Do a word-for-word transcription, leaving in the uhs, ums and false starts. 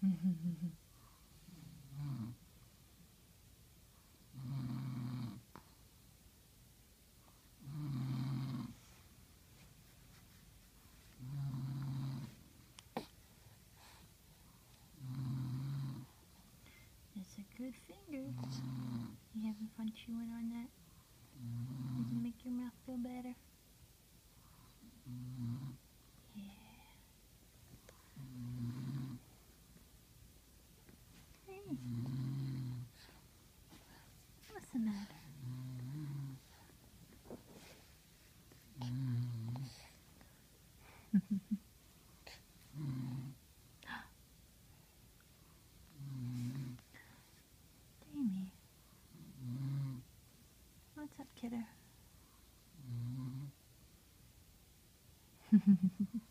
That's a good finger. You having fun chewing on that? Does it make your mouth feel better? Yeah. Hey. What's the matter? Jamie. What's up, kiddo?